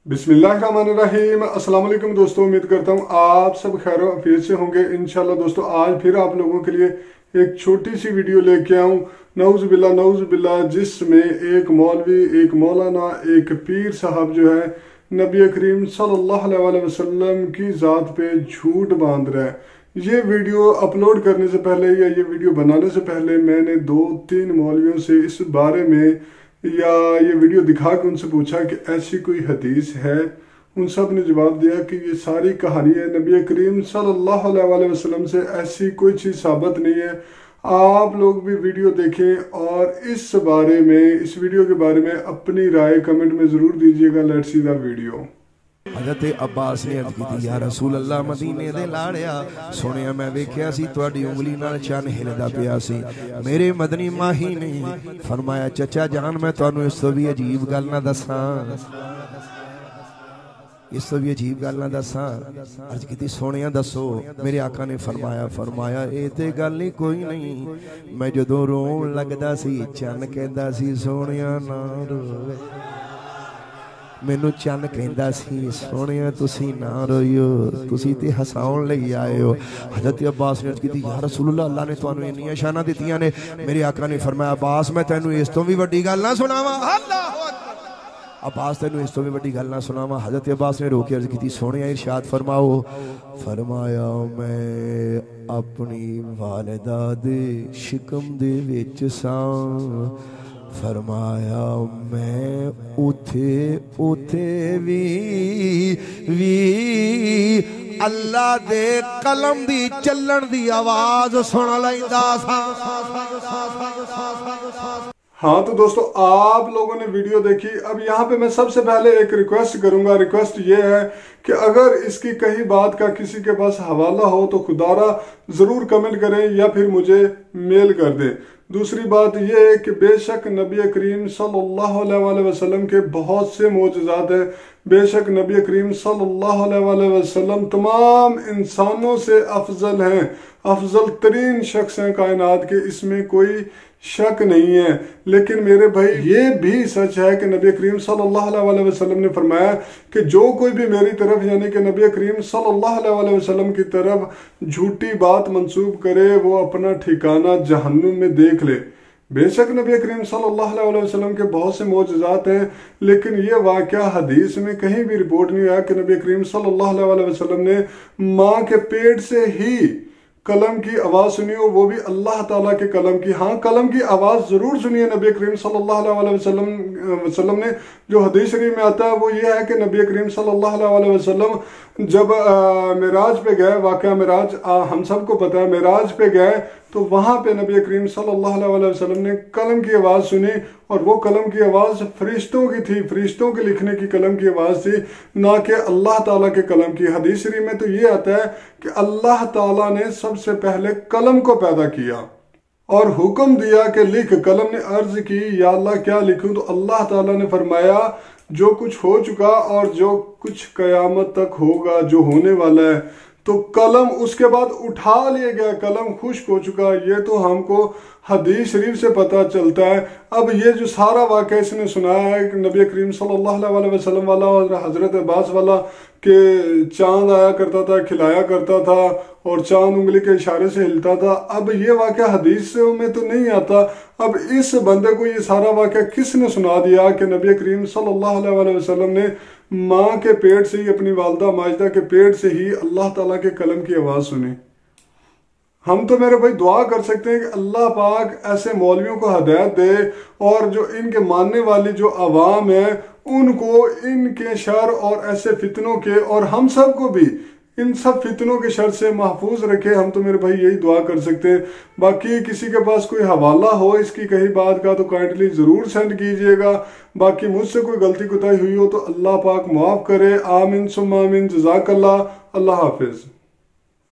बिस्मिल्लाहिर्रहमानिर्रहीम। अस्सलाम वालेकुम दोस्तों, उम्मीद करता हूँ आप सब खैर आफियत से होंगे। इंशाल्लाह दोस्तों आज फिर आप लोगों के लिए एक छोटी सी वीडियो लेके आऊँ नऊज़ बिल्लाह, जिसमें एक मौलवी, एक मौलाना, एक पीर साहब जो है नबी करीम सल्लल्लाहु अलैहि वसल्लम की ज़ात पे झूठ बांध रहा है। ये वीडियो अपलोड करने से पहले या ये वीडियो बनाने से पहले मैंने 2-3 मौलवियों से इस बारे में या ये वीडियो दिखा के उनसे पूछा कि ऐसी कोई हदीस है। उन सब ने जवाब दिया कि ये सारी कहानी है नबी करीम सल्लल्लाहु अलैहि वसल्लम से ऐसी कोई चीज़ साबित नहीं है। आप लोग भी वीडियो देखें और इस वीडियो के बारे में अपनी राय कमेंट में ज़रूर दीजिएगा। Let's see the video. Hazrat Abbas ने अर्ज़ की या रसूल अल्लाह मदीने दे लाड़िया सोनिया मैं वेख्या सी तुहाडी उंगली नाल चन हिलदा पिया सी मेरे मदनी माही ने फरमाया चचा जान मैं तुहानू इस तो भी अजीब गल ना दसां अर्ज की सोनिया दसो। मेरे आका ने फरमाया ए ते गल नहीं कोई नहीं। मैं जदों रोन लगदा सी चन कहंदा सी सोनिया ना रोवे मैनू चन कहंदा सी सोनिया तुसी ना रोइयो तुसी ते हसाउण लई आए हो। हज़रत अब्बास ने अर्ज़ की या रसूलुल्लाह अल्लाह ने तुहानू इन्नियां शानां दित्तियां ने। मेरे आका ने फरमाया अब्बास मैं तैनू इस तो भी वड्डी गल ना सुनावां। अब्बास तैनू इस तो भी वड्डी गल ना सुनावां। हज़रत अब्बास ने रोके अर्ज़ की सोनिया इरशाद फरमाओ। फरमाया मैं अपनी वालिदा दे शिकम दे विच सां। फरमाया मैं उथे भी अल्लाह दे कलम दी चलन दी आवाज सुन लैंदा सा। हाँ तो दोस्तों आप लोगों ने वीडियो देखी। अब यहाँ पे मैं सबसे पहले एक रिक्वेस्ट करूंगा। रिक्वेस्ट ये है कि अगर इसकी कहीं बात का किसी के पास हवाला हो तो खुदारा ज़रूर कमेंट करें या फिर मुझे मेल कर दें। दूसरी बात यह है कि बेशक नबी करीम सल्लल्लाहु अलैहि वसल्लम के बहुत से मोजज़ात हैं। बेशक नबी करीम सल्लल्लाहु अलैहि वसल्लम तमाम इंसानों से अफजल हैं, अफजल तरीन शख्स हैं कायनात के, इसमें कोई शक नहीं है। लेकिन मेरे भाई ये भी सच है कि नबी करीम सल्लल्लाहु अलैहि वसल्लम ने फरमाया कि जो कोई भी मेरी तरफ यानी कि नबी करीम सल्लल्लाहु अलैहि वसल्लम की तरफ झूठी बात मंसूब करे वो अपना ठिकाना जहन्नुम में देख ले। बेशक नबी करीम सल्लल्लाहु अलैहि वसल्लम के बहुत से मौजज़ात हैं, लेकिन ये वाक़या हदीस में कहीं भी रिपोर्ट नहीं आया कि नबी करीम सल्लल्लाहु अलैहि वसल्लम ने माँ के पेट से ही कलम की आवाज़ सुनी हो, वो भी अल्लाह ताला के कलम की। हाँ कलम की आवाज़ ज़रूर सुनी है नबी करीम सल्लल्लाहु अलैहि वसल्लम ने। जो हदीस शरीफ में आता है वो ये है कि नबी करीम सल्लल्लाहु अलैहि वसल्लम जब मिराज पे गए, वाक़या मिराज हम सबको पता है, मिराज पे गए तो वहाँ पे नबी करीम सल्लल्लाहु अलैहि वसल्लम ने कलम की आवाज़ सुनी और वो कलम की आवाज़ फरिश्तों की थी, फरिश्तों के लिखने की कलम की आवाज़ थी, ना कि अल्लाह ताला के कलम की। हदीस शरीफ में तो ये आता है कि अल्लाह ताला ने सबसे पहले कलम को पैदा किया और हुक्म दिया कि लिख। कलम ने अर्ज की या अल्लाह क्या लिखूं, तो अल्लाह ताला ने फरमाया जो कुछ हो चुका और जो कुछ कयामत तक होगा, जो होने वाला है। तो कलम उसके बाद उठा लिया गया, कलम खुश्क हो चुका। ये तो हमको हदीस शरीफ से पता चलता है। अब ये जो सारा वाक़या इसने सुनाया है कि नबी करीम सल्लल्लाहु अलैहि वसल्लम वाला और हज़रत अब्बास वाला के चांद आया करता था, खिलाया करता था और चांद उंगली के इशारे से हिलता था। अब ये वाक़या हदीस में तो नहीं आता। अब इस बंदे को ये सारा वाक़या किसने सुना दिया कि नबी करीम सल्लल्लाहु अलैहि वसल्लम ने माँ के पेट से ही, अपनी वालदा माजिदा के पेट से ही अल्लाह ताला के कलम की आवाज़ सुनी। हम तो मेरे भाई दुआ कर सकते हैं कि अल्लाह पाक ऐसे मौलवियों को हिदायत दे और जो इनके मानने वाली जो आवाम है उनको इनके शर और ऐसे फितनों के और हम सब को भी इन सब फितनों के शर से महफूज रखे। हम तो मेरे भाई यही दुआ कर सकते हैं। बाकी किसी के पास कोई हवाला हो इसकी कहीं बात का तो काइंडली ज़रूर सेंड कीजिएगा। बाकी मुझसे कोई गलती कोताही हुई हो तो अल्लाह पाक माफ़ करे। आमीन सुम्मा आमीन। जज़ाकल्लाह। अल्लाह हाफिज़।